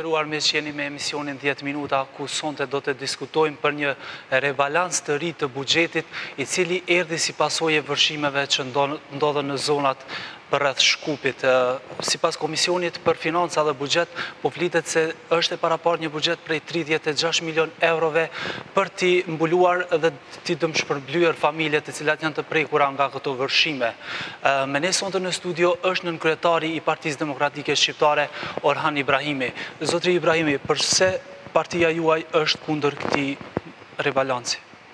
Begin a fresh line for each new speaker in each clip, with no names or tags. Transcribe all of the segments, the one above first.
nderuar, me që jeni me emisionin 10 minuta, ku sonte do të diskutojmë për një rebalans të ri të buxhetit, i cili erdhi si pasojë e vërshimeve që ndodhen në zonat rreth Shkupit. Sipas Komisionit për Financa dhe Buxhet, po flitet se është e parapar një buxhet prej 36 milion eurove për t'i mbuluar dhe t'i dëmshpërblyer familjet të cilat janë të prekura nga këto vërshime. Me ne sonte në studio është nënkryetari i Partisë Demokratike Shqiptare, Orhan Ibrahimi. Zotri Ibrahimi, përse partia juaj është kundër këtij rebalansi?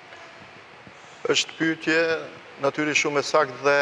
Është pyetje natyrisht shumë e saktë dhe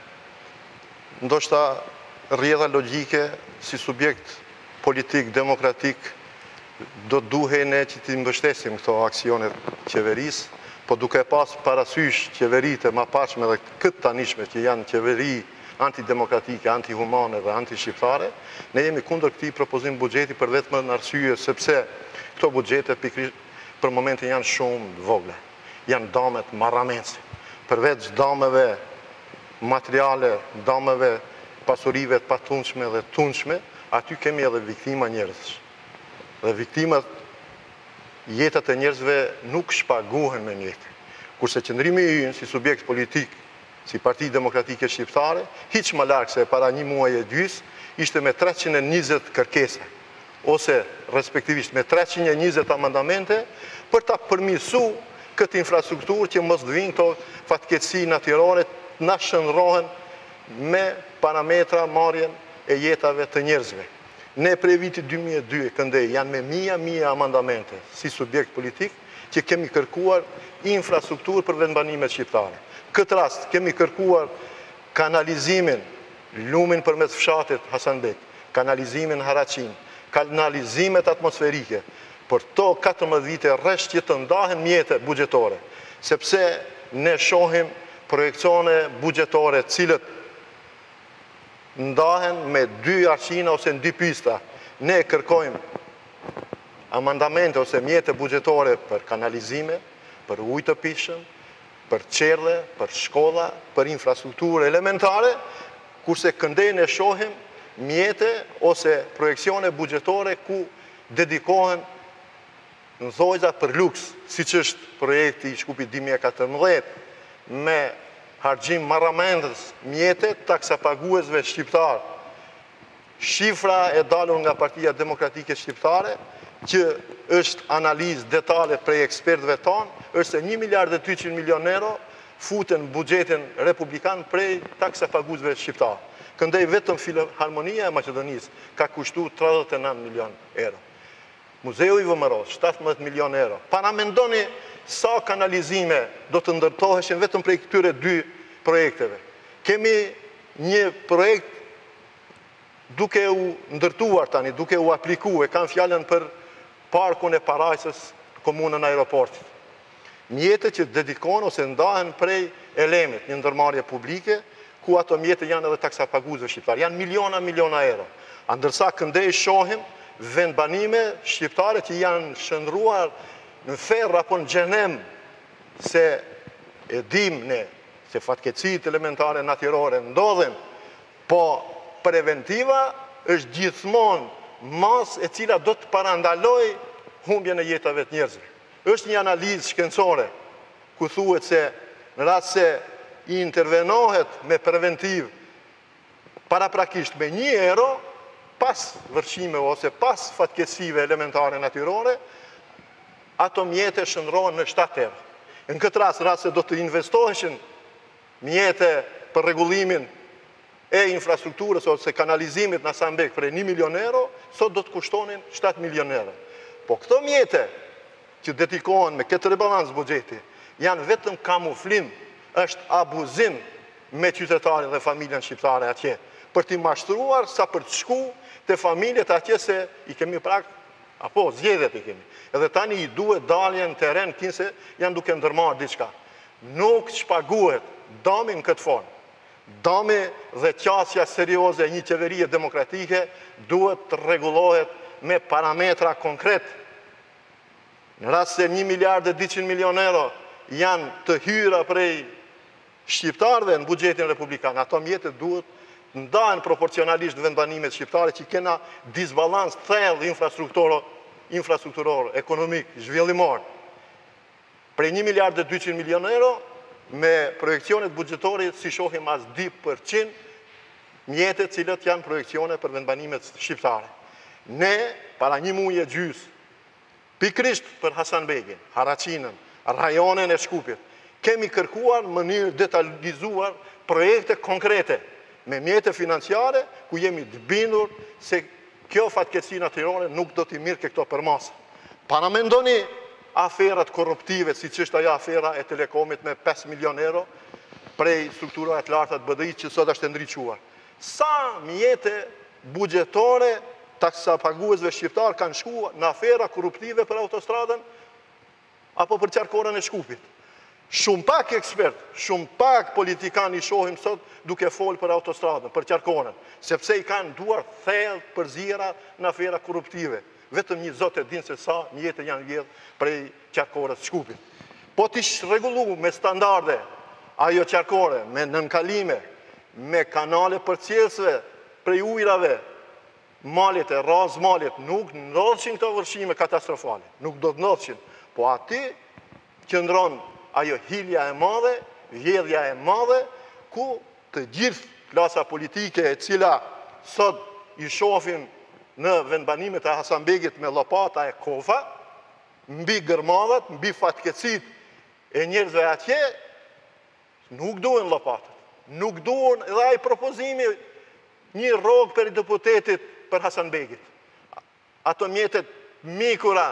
ndoshta rrjedha logjike si subjekt politik, demokratik, do duhej ne që t'i mbështesim këto aksione qeverisë, po duke pas parasysh qeveritë e mëparshme dhe këtë tanishme që janë qeveri antidemokratike, antihumane dhe antishqiptare, ne jemi kundër këtij propozim buxheti për vetëm në arsye sepse këto buxhete për momentin janë shumë vogla. Janë damet marrametse. Përveç dameve materiale, dameve pasurive të patundshme dhe tundshme, aty kemi edhe viktima njerëzish. Dhe viktimat, jetat e njerëzve nuk shpaguhen me jetë. Kurse qëndrimi ynë si subjekt politik, si Parti Demokratike Shqiptare, hiç më larg se para një muaji e gjys, ishte me 320 kërkesa, ose respektivisht me 320 amandamente për ta përmirësuar këtë infrastrukturë që mos të vinë këto fatkeqësi natyrore na shëndrohen me parametra marrjen e jetave të njerëzve. Ne prej vitit 2002 këndej janë me mija amandamente si subjekt politik që kemi kërkuar infrastrukturë për vendbanimet shqiptare. Këtë rast kemi kërkuar kanalizimin, lumin përmes fshatit Hasanbek, kanalizimin Haraqin, kanalizimet atmosferike, për to 14 vite rresht që të ndahen mjete buxhetore, sepse ne shohim projekcione buxhetore cilët ndahen me 2 arshina ose në 2 pista. Ne kërkojmë amandamente ose mjete buxhetore për kanalizime, për ujë të pishëm, për qerrë, për shkolla, për infrastrukturë elementare, kurse këndej ne shohim mjete ose projekcione buxhetore ku dedikohen në thojza për luks, siç është projekti i Shkupit 2014, me harxhim marramendës mjete taksapaguesve shqiptar. Shifra e dalur nga Partia Demokratike Shqiptare, që është analizë detale prej ekspertëve tanë, është se 1 miliard e 200 milion euro futen buxhetin republikan prej taksapaguesve shqiptar. Këndej vetëm Filharmonia e Maqedonisë ka kushtuar 39 milion euro. Muzeu i VMRO-s 17 milion euro. Para mendoni sa kanalizime do të ndërtoheshin vetëm prej këtyre 2 projekteve. Kemi një projekt duke u ndërtuar tani, duke u aplikuar, kanë fjalën për parkun e parajsës komunën Aeroportit. Mjete që dedikohen ose ndahen prej Elemit, një ndërmarrje publike, ku ato mjete janë edhe taksapaguesve shqiptar. Janë miliona euro. Ndërsa këndej shohim vendbanime shqiptare që janë shndruar në ferr apo në xhenem, se e dim ne se fatkeqësitë elementare natyrore ndodhen, po preventiva është gjithmonë masë e cila do të parandaloj humbjen e jetave të njerëzve. Është një analizë shkencore ku thuhet se në rast se i intervenohet me preventiv paraprakisht me 1 euro, pas vërshimeve ose pas fatkeqësive elementare natyrore, ato mjete shndrohen në 7 euro. Në këtë rast se do të investoheshin mjete për rregullimin e infrastrukturës ose kanalizimit në Hasanbek për 1 milion euro, sot do të kushtonin 7 milion euro. Po këto mjete që dedikohen me këtë rebalans buxheti janë vetëm kamuflim, është abuzim me qytetarin dhe familjen shqiptare atje, për t'i mashtruar sa për të shku të familjet atje se i kemi prak, apo zgjedhjet i kemi. Edhe tani i duhet dalje në teren kinse janë duke ndërmarrë diçka. Nuk shpaguhet dami në këtë formë. Dami dhe qasja serioze e një qeverie demokratike duhet të rregullohet me parametra konkret. Në rast se 1 miliard e 200 milion euro janë të hyra prej shqiptarëve në buxhetin republikan, ato mjete duhet ndahen proporcionalisht vendbanimet shqiptare që kena disbalans thellë infrastrukturor, ekonomik, zhvillimor. Prej 1 miliard e 200 milion euro, me projekcionet buxhetore si shohim as 2% mjetet cilët janë projekcione për vendbanimet shqiptare. Ne, para 1 muaj e gjys, pikrisht për Hasanbegin, Haraçinën, rajonin e Shkupit, kemi kërkuar në mënyrë detalizuar projekte konkrete me mjete financiare ku jemi të bindur se kjo fatkeqësi natyrore nuk do t'i mirë ke këto përmasa. Paramendoni aferat korruptive, si që është ajo afera e Telekomit me 5 milion euro prej strukturave të larta të BDI që sot është ndriçuar. Sa mjete buxhetore taksapaguesve shqiptar kanë shkuar në afera korruptive për autostradën apo për qarkorën e Shkupit. Shumë pak ekspert, shumë pak politikan i shohim sot duke folë për autostradën, për qarkorën, sepse i kanë duar thellë përzira në afera korruptive. Vetëm një zot e dinë se sa mjete janë vjedhë prej qarkorës Shkupit. Po t'i rregullu me standarde ajo qarkore, me nënkalime, me kanale përcjellësve prej ujrave, malet e razë malet, nuk ndodhin këto vërshime katastrofale, nuk do të ndodhin, po aty qëndron ajo hilja e madhe, vjedhja e madhe, ku të gjithë klasa politike e cila sot i shohim në vendbanimet e Hasanbegit me llopata e kofa, mbi gërmadhat, mbi fatkeqësit e njerëzve atje, nuk duhen llopatat. Nuk duhen edhe ai propozimi një rrogë për deputetit për Hasanbegit. Ato mjetet mikura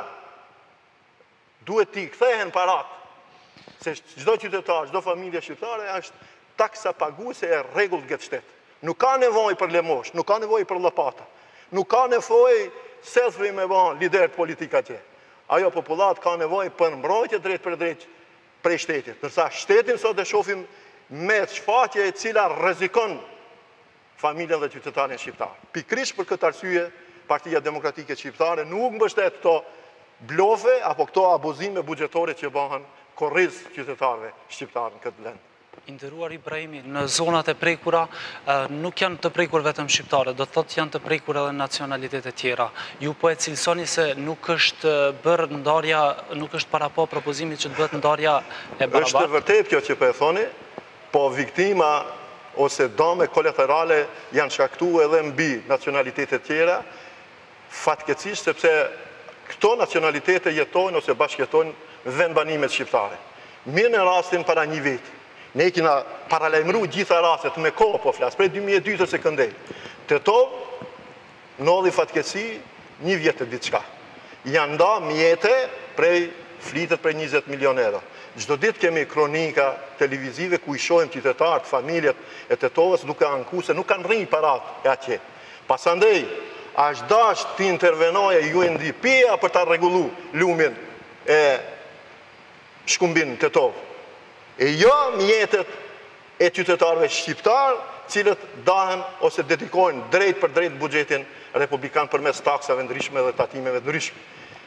duhet t'i kthehen parat. Se çdo qytetar, çdo familje shqiptare është taksa paguese e rregullt këtë shtet. Nuk ka nevojë për lemosh, nuk ka nevojë për llopata. Nuk ka nevojë selfie me ban lider politik atje. Ajo popullat ka nevojë për mbrojtje drejt për drejt prej shtetit. Ndërsa shtetin sot e shohim me shfaqje e cila rrezikon familjen dhe qytetarin shqiptar. Pikrisht për këtë arsye, Partia Demokratike Shqiptare nuk mbështet këto blofe apo këto abuzime buxhetore që bëhen korriz qytetarëve shqiptar në këtë vend.
I nderuar Ibrahimi, në zonat e prekura nuk janë të prekur vetëm shqiptare, do të thotë janë të prekur edhe nacionalitete tjera. Ju po e cilësoni se nuk është bërë ndarja, nuk është parapo propozimit që të bëhet ndarja e barabartë?
Është e vërtet kjo që po e thoni, po viktima ose dame kolaterale janë shkaktuar edhe mbi nacionalitetet tjera, fatkeqësisht sepse këto nacionalitete jetojnë ose bashkëjetojnë vendbanimet shqiptare. Mirë në rastin para një viti. Ne kena paralajmëru gjitha rastet me kohë po flas, prej 2002 se këndej. Tetov, ndodhi fatkeqësi 1 vjet e diçka. Janë nda mjete prej flitet prej 20 milion euro. Çdo ditë kemi kronika televizive ku i shohim qytetarët, familjet e Tetovës duke anku se nuk kanë rrinë parat e atje. Pasandej, është dash të intervenojë UNDP-a për ta rregullu lumin e Shkumbin Tetovë. E jo mjetet e qytetarëve shqiptar, cilët dahen ose dedikojnë drejt për drejt buxhetin republikan përmes taksave ndryshme dhe tatimeve ndryshme.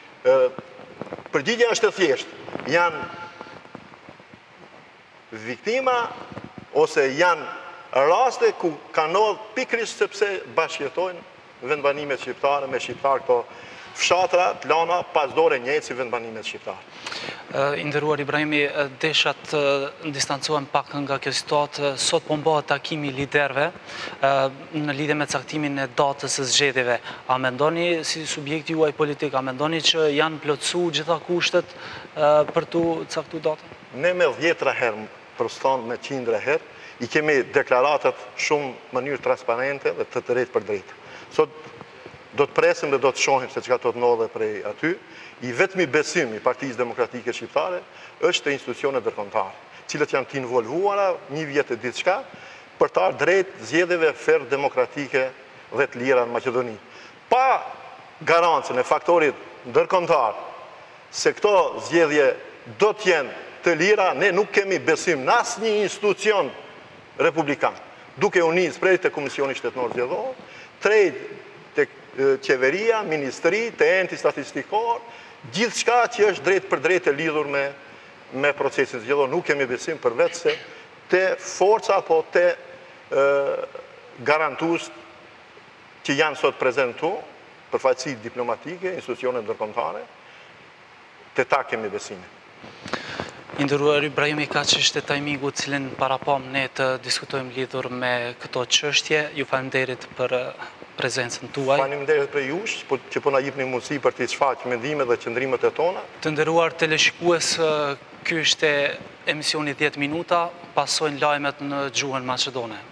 Përgjigja është e thjeshtë. Janë viktima ose janë raste ku kanë ndodhur pikërisht sepse bashkëjetojnë vendbanimet shqiptare me shqiptar këto fshatra, plana, pasdore njëjtë si vendbanimet shqiptare.
I nderuar Ibrahimi, desha të distancohem pak nga kjo situatë. Sot po bëhet takimi liderëve në lidhje me caktimin e datës së zgjedhjeve. A mendoni si subjekti juaj politik, a mendoni që janë plotësuar gjitha kushtet për të caktuar datën?
Ne me 10 herë, për stan me 100 herë, i kemi deklaratat shumë mënyrë transparente dhe të drejtë për drejtë. Sot do të presim dhe do të shohim se çka do të ndodhe prej aty. I vetmi besim i Partisë Demokratike Shqiptare është te institucionet ndërkombëtare, cilët janë të involvuara 1 vjet e diçka për të ardhur drejt zgjedhjeve fer demokratike dhe të lira në Maqedoni. Pa garancën e faktorit ndërkombëtar se këto zgjedhje do të jenë të lira, ne nuk kemi besim në asnjë institucion republikan. Duke u nisur prej te Komisioni Shtetëror Zgjedhor, drejt tek qeveria, ministri, te enti statistikor, gjithçka që është drejt për drejt e lidhur me procesin zgjedhor, nuk kemi besim përveç se te forca apo te garantues që janë sot prezent këtu, përfaqësi diplomatike, institucione ndërkombëtare, te ta kemi besimin.
I nderuar Ibrahimi, ka çështje tajmingu cilën parapam ne të diskutojmë lidhur me këto çështje. Ju falenderit për prezencën tuaj.
Faleminderit për jush, që po na jepni mundësi për të shfaqur mendimet dhe qëndrimet e tona.
Të nderuar teleshikues, ky është emisioni 10 minuta, pasojnë lajmet në gjuhën maqedone.